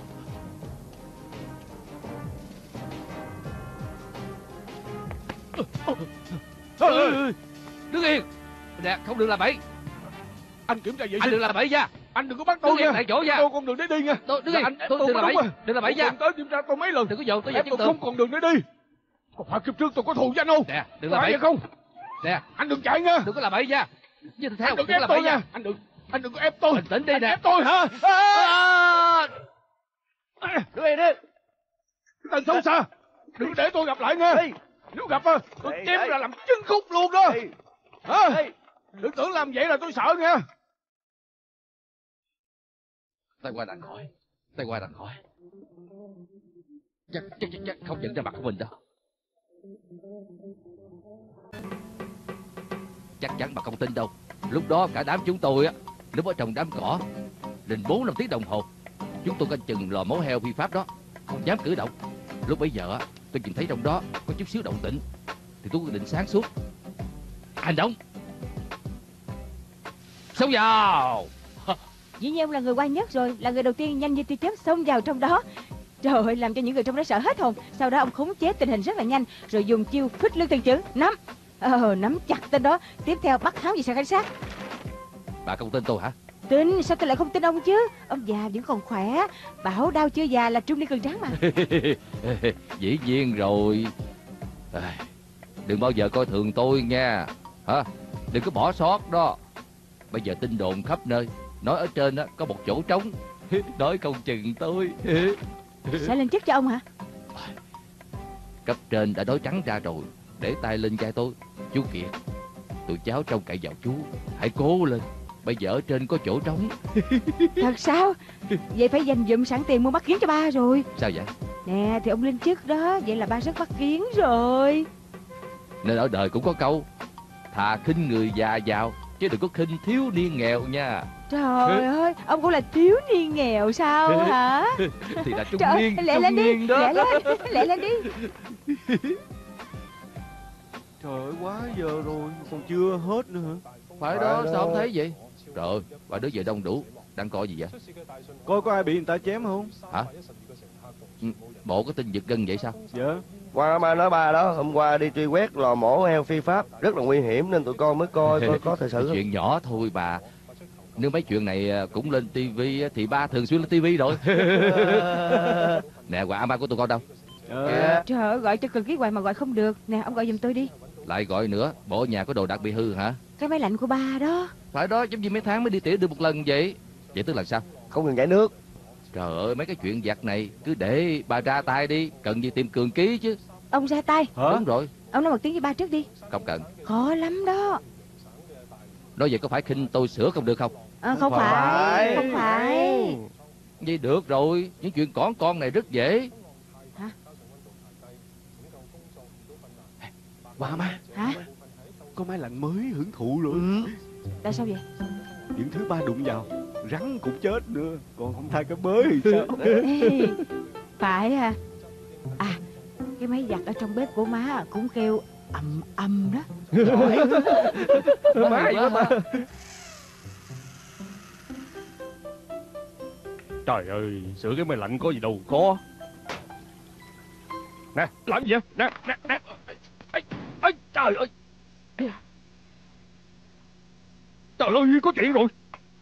Đứng yên, nè, không được làm bậy. Anh kiểm tra vệ Anh sinh. đừng làm bậy nha. Anh đừng có bắt tôi nha. Tại chỗ nha. Tôi con đường để đi nha. Đứng yên, tôi đừng làm bậy, đừng làm bậy nha. Tới kiểm tra tôi mấy lần. Đừng có dồn tôi vào chân tôi tường. không còn đường để đi. Còn phải kiếp trước tôi có thù với anh không? Nè, đừng làm bậy. Phải không? Nè, Anh đừng chạy nha. đừng có làm bậy nha. Như theo, Anh đừng đừng ép làm tôi bậy nha. nha. Anh đừng có ép tôi. Bình tĩnh đi nè. Ép tôi hả? Đứng yên đi. Thằng xấu xa, đừng để tôi gặp lại nha. Nếu gặp tôi chém là làm chân khúc luôn đó. Hả? Đừng tưởng làm vậy là tôi sợ nha. Tay qua đằng khỏi, tay qua đằng khỏi. Chắc không nhận ra mặt của mình đâu. Chắc chắn bà không tin đâu. Lúc đó cả đám chúng tôi á, lúc ở trong đám cỏ, định 4-5 tiếng đồng hồ, chúng tôi canh chừng lò mổ heo phi pháp đó, không dám cử động. Lúc bấy giờ á, tôi nhìn thấy trong đó có chút xíu động tĩnh, thì tôi quyết định sáng suốt hành động. Xông vào. Dĩ nhiên ông là người quan nhất rồi, là người đầu tiên nhanh như tia chớp xông vào trong đó. Trời ơi, làm cho những người trong đó sợ hết hồn. Sau đó ông khống chế tình hình rất là nhanh, rồi dùng chiêu phích lưng thần chữ nắm. Nắm chặt tên đó. Tiếp theo bắt hắn về sở cảnh sát. Bà không tin tôi hả? Tin, sao tôi lại không tin ông chứ? Ông già vẫn còn khỏe. Bảo đau chưa già là trung niên cường tráng mà. Dĩ nhiên rồi. Đừng bao giờ coi thường tôi nha. Hả? Đừng có bỏ sót đó. Bây giờ tin đồn khắp nơi, nói ở trên á có một chỗ trống. Nói không chừng tôi Sẽ lên chức cho ông hả? cấp trên đã nói trắng ra rồi. Để tay lên vai tôi. Chú Kiệt, tụi cháu trông cậy vào chú, hãy cố lên. Bây giờ ở trên có chỗ trống. Thật sao? Vậy phải dành dụm sẵn tiền mua mắt kiến cho ba rồi. Sao vậy? Nè thì ông lên chức đó, vậy là ba rất bắt kiến rồi. Nên ở đời cũng có câu thà khinh người già giàu, chứ đừng có khinh thiếu niên nghèo nha. Trời ơi, ông cũng là thiếu niên nghèo sao hả? Thì là trung Trời niên, ơi, lẹ trung lên đi, niên đó. lẹ lên đi. Trời ơi, quá giờ rồi, còn chưa hết nữa hả? Phải đó, sao không thấy vậy? Trời ơi, ba đứa về đông đủ. Đang coi gì vậy? Coi có ai bị người ta chém không? Hả? Bộ có tin giật gân vậy sao? Dạ. Qua ba nói ba đó, hôm qua đi truy quét lò mổ heo phi pháp, rất là nguy hiểm nên tụi con mới coi có thật sự không. Chuyện nhỏ thôi bà. Nếu mấy chuyện này cũng lên tivi thì ba thường xuyên lên tivi rồi. Nè, quà ba của tụi con đâu? Trời ơi, gọi cho cần ký hoài mà gọi không được. Nè, ông gọi giùm tôi đi. Lại gọi nữa, bộ nhà có đồ đặc bị hư hả? Cái máy lạnh của ba đó. Phải đó, giống như mấy tháng mới đi tỉa được một lần vậy. Vậy tức là sao? Không cần giải nước. Trời ơi, mấy cái chuyện giặt này cứ để bà ra tay đi, cần gì tìm cường ký chứ. Ông ra tay. Đúng rồi, Ông nói một tiếng với ba trước đi. không cần. Khó lắm đó. Nói vậy có phải khinh tôi sửa không được không? Không phải. Không phải. Vậy được rồi, những chuyện con này rất dễ. Hả? Bà má, Hả? có máy lạnh mới hưởng thụ rồi. Tại sao vậy? Những thứ ba đụng vào, rắn cũng chết nữa. Còn không thay cái bới thì sao? Ê, phải à. À, cái máy giặt ở trong bếp của má cũng kêu ầm ầm đó. Má quá ta. Trời ơi, sửa cái máy lạnh có gì đâu khó. Nè, làm gì vậy? Nè. Ê, trời ơi. Trời ơi, có chuyện rồi.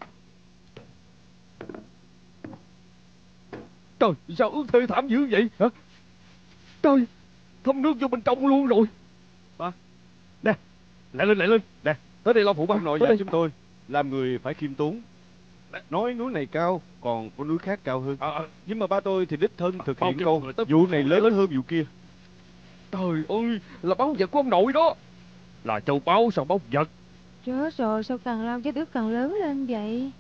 Trời, sao ướt thê thảm dữ vậy hả? Trời, thấm nước vô bên trong luôn rồi. Ba. Nè, lại lên. Nè, tới đây lo phụ ba. Ông nội Tới dạy đây. chúng tôi làm người phải khiêm tốn. Nói núi này cao, còn có núi khác cao hơn. Nhưng mà ba tôi thì đích thân thực hiện câu vụ này lớn hơn vụ kia. Trời ơi, là báu vật của ông nội đó. Là châu báu sao báu vật? Chết rồi, sao càng lao chết ướt càng lớn lên vậy?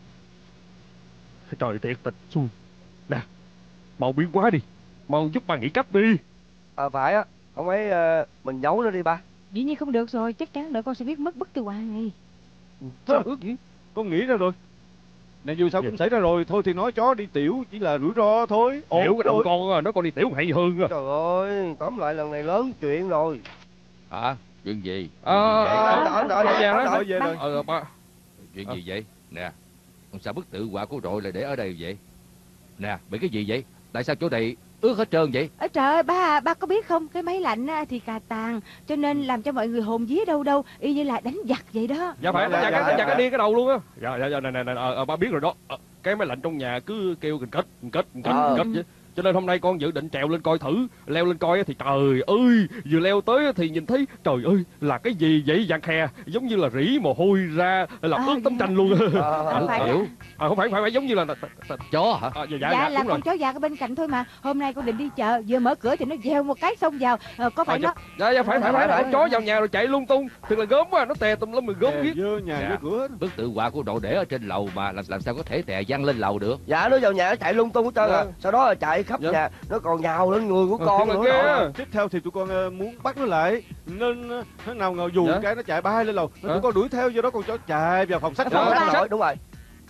Trời thiệt tình xui. Nè, mau biến quá đi. Mau giúp ba nghĩ cách đi. Phải á, không ấy mình giấu nó đi ba. Dĩ nhiên không được rồi, chắc chắn đợi con sẽ biết mất bức từ hoàng này. Sao ướt gì? Con nghĩ ra rồi. Này dù sao cũng xảy ra rồi, thôi thì nói chó đi tiểu chỉ là rủi ro thôi. Tiểu cái đầu con á, nó con đi tiểu hay hơn á. Trời ơi, tóm lại lần này lớn chuyện rồi. Hả? Chuyện gì? Đợi về rồi. Ba. Chuyện gì vậy? Nè, sao bức tượng họa của đội lại để ở đây vậy? Nè, bị cái gì vậy? Tại sao chỗ này ướt hết trơn vậy? Trời ơi, ba có biết không? Cái máy lạnh thì cà tàng, cho nên làm cho mọi người hồn vía đâu đâu, y như là đánh giặc vậy đó. Dạ phải, nó chặt cái điên cái đầu luôn á. Dạ, nè, ba biết rồi đó. Cái máy lạnh trong nhà cứ kêu kết chứ. Cho nên hôm nay con dự định trèo lên coi thử. Leo lên coi thì trời ơi, vừa leo tới thì nhìn thấy trời ơi là cái gì vậy vàng khè, giống như là rỉ mồ hôi ra làm ướt tấm tranh luôn. Hiểu. Không phải giống như là Chó hả? Dạ là con chó già ở bên cạnh thôi mà. Hôm nay con định đi chợ, vừa mở cửa thì nó gieo một cái xông vào. Có phải nó? Dạ phải. Con chó vào nhà rồi chạy lung tung, thật là gớm quá, nó tè tùm lum rồi gớm biết. Dơ nhà dơ cửa. Bức tượng họa của đội để ở trên lầu mà làm sao có thể tè văng lên lầu được? Dạ, nó vào nhà nó chạy lung tung hết trơn à. Sau đó là chạy khắp nhà, nó còn nhào lên người của con nữa. Tiếp theo thì tụi con muốn bắt nó lại, nên nó nào ngờ dù cái nó chạy bay lên lầu, nó tụi con đuổi theo, do đó con chó chạy vào phòng sách. Đúng rồi.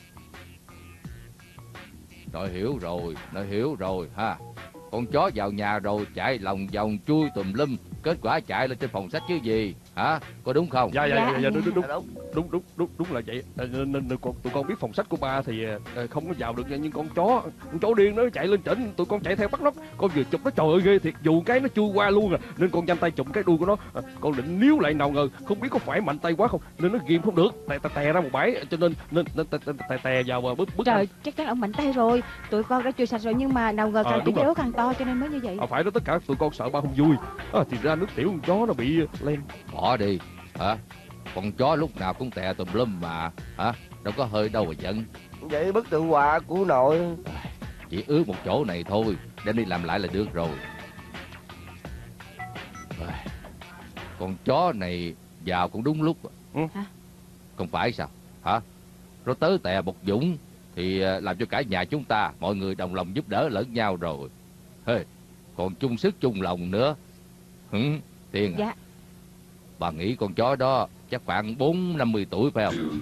Rồi hiểu rồi ha. Con chó vào nhà rồi chạy lòng vòng chui tùm lum, kết quả chạy lên trên phòng sách chứ gì hả? Có đúng không? Dạ đúng là vậy. Nên tụi con biết phòng sách của ba thì không có vào được nha, nhưng con chó điên nó chạy lên trển, tụi con chạy theo bắt nó. Con vừa chụp nó trời ơi ghê thiệt, dù cái nó chui qua luôn à, nên con nhanh tay chụp cái đuôi của nó. Con định níu lại nào ngờ không biết có phải mạnh tay quá không, nên nó ghim không được, tè ra một bãi, cho nên tè vào bức. Trời, chắc chắn ông mạnh tay rồi. Tụi con đã chui sạch rồi nhưng mà nào ngờ càng chỉnh đố càng to cho nên mới như vậy. Phải đó, tất cả tụi con sợ ba không vui. Thì ra nước tiểu con chó nó bị len. Bỏ đi hả? Con chó lúc nào cũng tè tùm lum mà hả? Đâu có hơi đâu mà giận. Vậy bức tượng họa của nội chỉ ướt một chỗ này thôi, đem đi làm lại là được rồi. Con chó này vào cũng đúng lúc. Hả? Không phải sao hả? Nó tới tè một dũng thì làm cho cả nhà chúng ta mọi người đồng lòng giúp đỡ lẫn nhau rồi. Còn chung sức chung lòng nữa. Tiên Dạ. Bà nghĩ con chó đó chắc khoảng 40-50 tuổi phải không?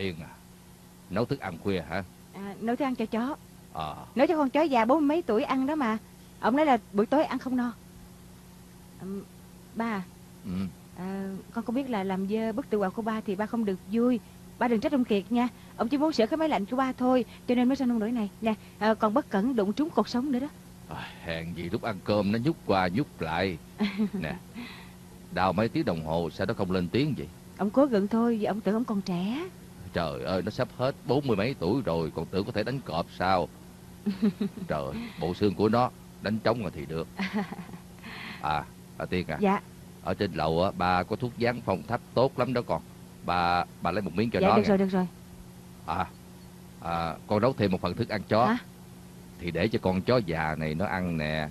Tiên à, nấu thức ăn khuya hả? Nấu thức ăn cho chó. Nấu cho con chó già 40 mấy tuổi ăn đó mà. Ông nói là buổi tối ăn không no. Ba. Con có biết là làm dơ bức tượng quạt của ba thì ba không được vui. Ba đừng trách ông Kiệt nha. Ông chỉ muốn sửa cái máy lạnh của ba thôi, cho nên mới ra nông nổi này nè. Còn bất cẩn đụng trúng cột sống nữa đó. Hèn gì lúc ăn cơm nó nhúc qua nhúc lại. Nè, đào mấy tiếng đồng hồ sao nó không lên tiếng vậy? Ông cố gượng thôi, vì ông tưởng ông còn trẻ. Trời ơi, nó sắp hết 40 mấy tuổi rồi, còn tưởng có thể đánh cọp sao? Trời, bộ xương của nó đánh trống rồi thì được. Tiên à. Dạ. Ở trên lầu á, ba có thuốc dán phong thấp tốt lắm đó con. Ba lấy một miếng cho nó. Dạ được rồi. Con nấu thêm một phần thức ăn chó. Hả? Thì để cho con chó già này nó ăn nè.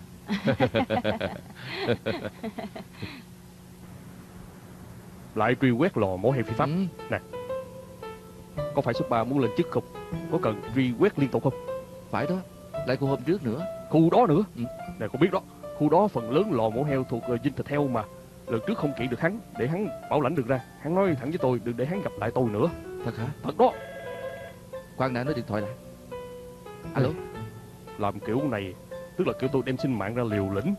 Lại truy quét lò mổ heo phi pháp. Nè, có phải số 3 muốn lên chức không? Có cần truy quét liên tục không? Phải đó, lại khu hôm trước nữa. Khu đó nữa. Nè, con biết đó, khu đó phần lớn lò mổ heo thuộc dinh thịt heo mà. Lần trước không kiện được hắn, để hắn bảo lãnh được ra. Hắn nói thẳng với tôi, đừng để hắn gặp lại tôi nữa. Thật hả? Thật đó. Khoan đã, nói điện thoại lại. Alo. Làm kiểu này tức là kiểu tôi đem sinh mạng ra liều lĩnh.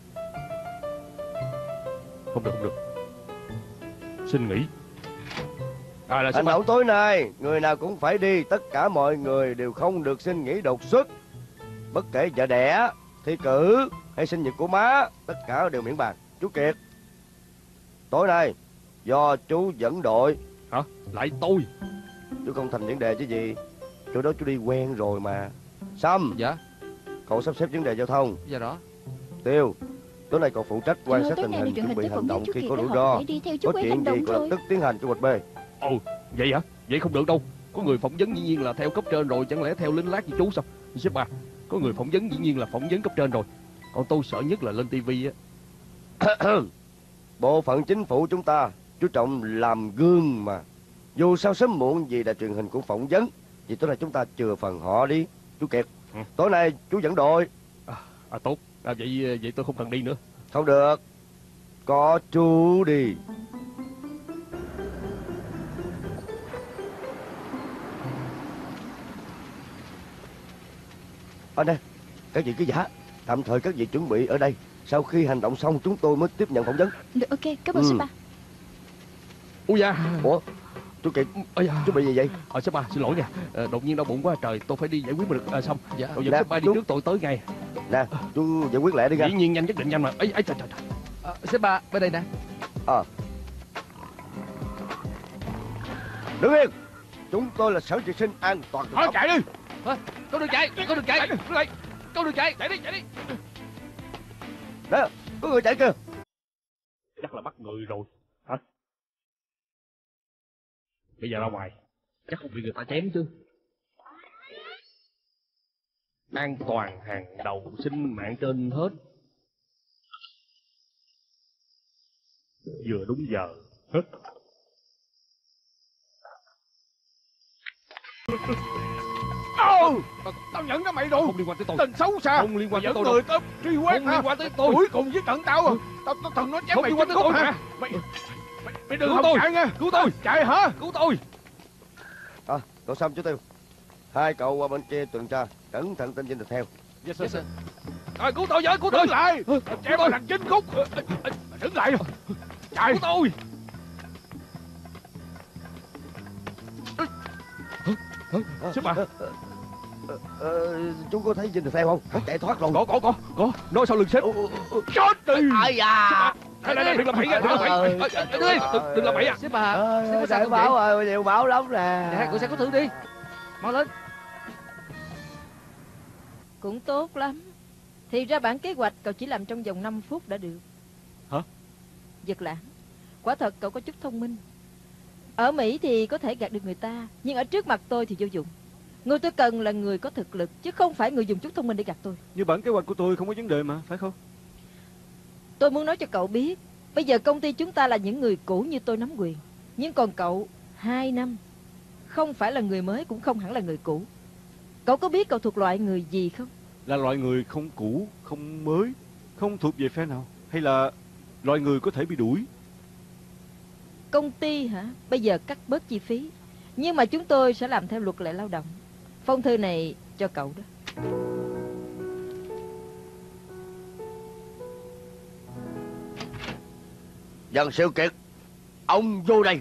Không được. Xin nghỉ. Hành động tối nay người nào cũng phải đi. Tất cả mọi người đều không được xin nghỉ đột xuất. Bất kể vợ đẻ, thi cử hay sinh nhật của má, tất cả đều miễn bàn. Chú Kiệt, tối nay do chú dẫn đội. Hả? Lại tôi? Chú không thành vấn đề chứ gì. Chỗ đó chú đi quen rồi mà. Sâm. Dạ. Cậu sắp xếp vấn đề giao thông. Dạ đó. Tiêu, tối nay cậu phụ trách quan sát tình hình, chuẩn bị hành động khi có rủi ro. Có chuyện gì cậu lập tức tiến hành cho hoạch B. Ồ, vậy hả? Vậy không được đâu. Có người phỏng vấn dĩ nhiên là theo cấp trên rồi, chẳng lẽ theo lính lát như chú sao? Sếp bà, có người phỏng vấn dĩ nhiên là phỏng vấn cấp trên rồi. Còn tôi sợ nhất là lên tivi á. Bộ phận chính phủ chúng ta chú trọng làm gương mà. Dù sao sớm muộn gì đài truyền hình cũng phỏng vấn. Vì tối nay chúng ta chừa phần họ đi. Chú Kiệt, tối nay chú dẫn đội. Tốt. Vậy tôi không cần đi nữa. Không được. Có chú đi. Nè, các vị ký giả, tạm thời các vị chuẩn bị ở đây. Sau khi hành động xong chúng tôi mới tiếp nhận phỏng vấn. Được, ok, cảm ơn sếp ba. Ui da. Ủa, chú Kiệt, chú bị gì vậy? Sếp ba, xin lỗi nha. Đột nhiên đau bụng quá trời, tôi phải đi giải quyết mà được xong. Dạ. Giờ sếp ba đi trước tôi tới ngay. Nè, chú giải quyết lẹ đi nha. Dĩ nhiên nhanh, nhất định nhanh mà. Trời. Sếp ba, bên đây nè. Đứng yên. Chúng tôi là sở vệ sinh an toàn thực phẩm. Chạy đi. Con đừng chạy. Con đừng chạy. Chạy đi. Nè, có người chạy kìa. Chắc là bắt người rồi. Hả? Bây giờ ra ngoài. Chắc không bị người ta chém chứ. An toàn hàng đầu, sinh mạng trên hết. Vừa đúng giờ. Hết. Tao nhận ra mày rồi. Không liên quan tới tôi. Tình xấu xa. Không liên quan tới tôi. Người tao truy quét. Không liên quan tới tôi. Cuối cùng với trận tao. Tao thần nó chém mày liên quan tới tôi hả? Mày đừng hòng chạy nha. Cứu tôi. Chạy hả? Cứu tôi. Cậu Sâm chú Tiêu, hai cậu qua bên kia tuần tra, cẩn thận tin dinh thịt heo. Yes sir. Rồi cứu tôi với, cứu tôi. Đứng lại. Chém mày thằng chính khúc. Đứng lại. Chạy. Cứu tôi. Sếp bà. Chú có thấy dinh thịt heo không? Nó chạy thoát rồi. Có. Nói sau lưng sếp. Chết đi. Ai da. Đây, đừng làm bậy. Đừng làm bậy à. Sếp bà, sếp có sao Đại không báo vậy? rồi, nhiều báo lắm nè. Nè, cô xe có thử đi. Mau lên. Cũng tốt lắm. Thì ra bản kế hoạch cậu chỉ làm trong vòng 5 phút đã được. Hả? Giật lãng. Quả thật cậu có chút thông minh. Ở Mỹ thì có thể gạt được người ta, nhưng ở trước mặt tôi thì vô dụng. Người tôi cần là người có thực lực, chứ không phải người dùng chút thông minh để gạt tôi. Như bản kế hoạch của tôi không có vấn đề mà, phải không? Tôi muốn nói cho cậu biết, bây giờ công ty chúng ta là những người cũ như tôi nắm quyền. Nhưng còn cậu, 2 năm. Không phải là người mới, cũng không hẳn là người cũ. Cậu có biết cậu thuộc loại người gì không? Là loại người không cũ, không mới, không thuộc về phe nào? Hay là loại người có thể bị đuổi? Công ty hả? Bây giờ cắt bớt chi phí. Nhưng mà chúng tôi sẽ làm theo luật lệ lao động. Phong thư này cho cậu đó. Dân Siêu Kiệt, ông vô đây.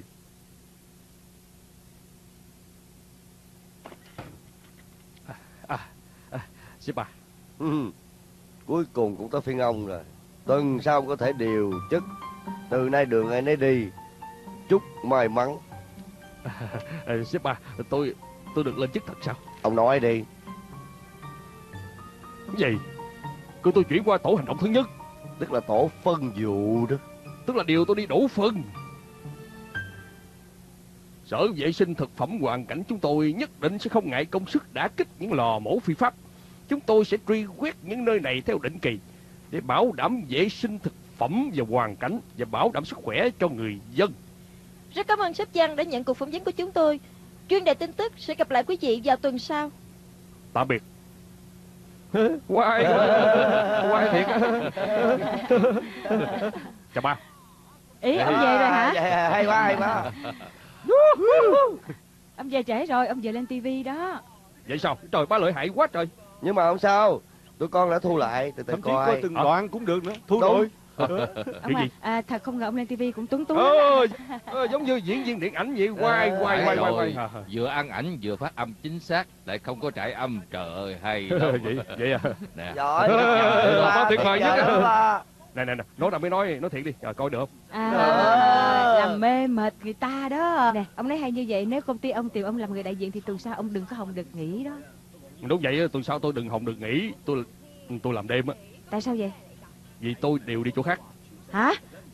Sếp à. Cuối cùng cũng tới phiên ông rồi. Tuần sau có thể điều chức. Từ nay đường ai nấy đi. Chúc may mắn. Sếp à, tôi được lên chức thật sao? Ông nói đi. Cái gì? Cứ tôi chuyển qua tổ hành động thứ nhất. Tức là tổ phân vụ đó. Tức là điều tôi đi đổ phân. Sở vệ sinh thực phẩm hoàn cảnh chúng tôi nhất định sẽ không ngại công sức đả kích những lò mổ phi pháp. Chúng tôi sẽ truy quét những nơi này theo định kỳ để bảo đảm vệ sinh thực phẩm và hoàn cảnh và bảo đảm sức khỏe cho người dân. Rất cảm ơn sếp Giang đã nhận cuộc phỏng vấn của chúng tôi. Chuyên đề tin tức sẽ gặp lại quý vị vào tuần sau. Tạm biệt. Quay thiệt. Chào ba. Ý ông về rồi hả? Dạ, hay quá. Ông về trễ rồi, ông về lên tivi đó. Vậy sao? Trời, ba lợi hại quá trời. Nhưng mà không sao. Tụi con đã thu lại. Từ từ Thậm chí coi coi. từng đoạn cũng được nữa. Thu Đúng. rồi. Ông gì? thật không ngờ ông lên tivi cũng tuấn lắm. Giống như diễn viên điện ảnh vậy. Quay. Vừa ăn ảnh vừa phát âm chính xác, lại không có trải âm. Trời ơi, hay lắm. Vậy à? Nè. Giỏi. Ba tuyệt vời nhất. Ba. Nè, nói ra mới nói thiệt đi. Rồi coi được không? Làm mê mệt người ta đó. Nè, ông nói hay như vậy, nếu công ty ông tìm ông làm người đại diện thì tuần sau ông đừng có hòng được nghỉ đó. Đúng vậy, tuần sau tôi đừng hòng được nghỉ. Tôi làm đêm á. Tại sao vậy? Vì tôi đều đi chỗ khác. Hả?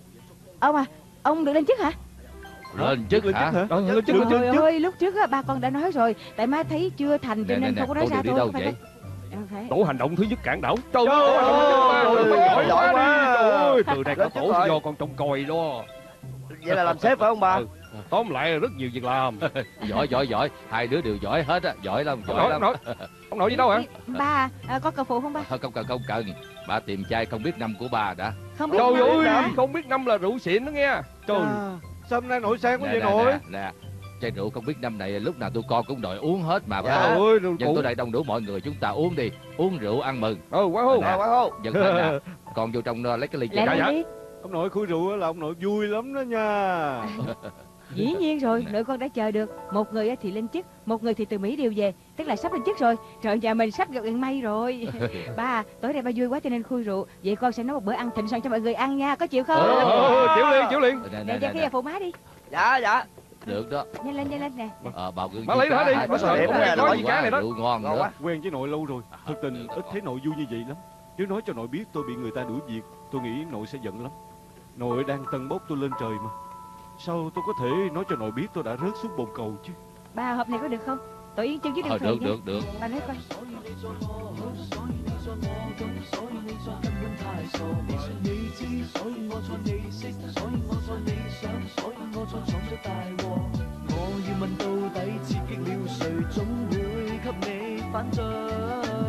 Ông được lên chức hả? Lên chức hả? Lên chức. Trời ơi, lúc trước á, ba con đã nói rồi. Tại má thấy chưa thành cho nên không có nói ra đi thôi. đâu vậy? Tổ hành động thứ nhất cản đảo. Trời ơi, giỏi quá. Từ đây có tổ do con trông coi đó. Vậy là làm sếp phải không bà? Tóm lại rất nhiều việc làm. Giỏi. Hai đứa đều giỏi hết á. Giỏi lắm. Ông nội gì đâu hả? Ba, có cầu phụ không ba? Không cần. Bà tìm trai không biết năm của bà đã. Không biết. Trời ơi, không biết năm là rượu xịn đó nghe. Trời. Sao hôm nay nội sang quá vậy nội? Nè, chai rượu không biết năm này lúc nào tụi con cũng đòi uống hết mà. Dạ. Phải không? Ôi, Dân tôi đây đông đủ mọi người, chúng ta uống đi. Uống rượu ăn mừng. Quá hô. Quá hô. Dân thân nè, con vô trong lấy cái ly Lẹ trà. lên đi. Ông nội khui rượu là ông nội vui lắm đó nha. Dĩ nhiên rồi, nội con đã chờ được. Một người thì lên chức, một người thì từ Mỹ điều về. Tức là sắp lên chức rồi. Trời, nhà mình sắp gặp vận may rồi. Ba, tối nay ba vui quá cho nên khui rượu. Vậy con sẽ nấu một bữa ăn thịnh soạn cho mọi người ăn nha. Có chịu không? Chịu liền. Nè, ra kia phụ má đi. Dạ. Được đó. Nhanh lên nè. Bào gương. Má lấy nó đi. Má sợ điểm nè, có gì cá này đó. Rượu ngon Ngon nữa. quá. Quen với nội lâu rồi. Thực tình ít thấy nội vui như vậy lắm. Nếu nói cho nội biết tôi bị người ta đuổi việc, tôi nghĩ nội sẽ giận lắm. Nội đang tâng bốc tôi lên trời mà. Sao tôi có thể nói cho nội biết tôi đã rớt xuống bồn cầu chứ? Ba, hộp này có được không? Tội yên chân chứ đừng phèn nha. Được. Ba nói coi. 我要問到底刺激了誰，總會給你反對。